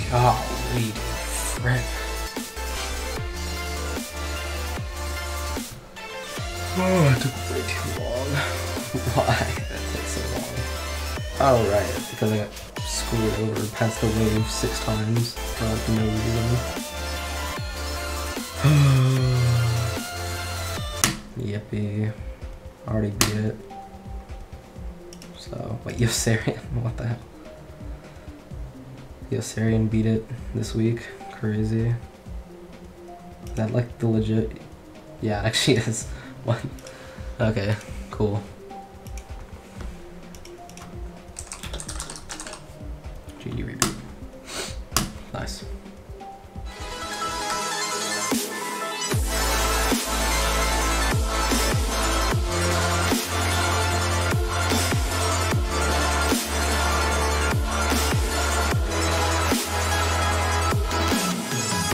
Golly, frick. Oh, it took way too long. Why? That takes so long. Oh, right, because I got screwed over past the wave 6 times for like no reason. Yippee. Already beat it. So, wait, Yossarian, what the hell? Yossarian beat it this week. Crazy. Is that like the legit? Yeah, it actually is. What? Okay, cool.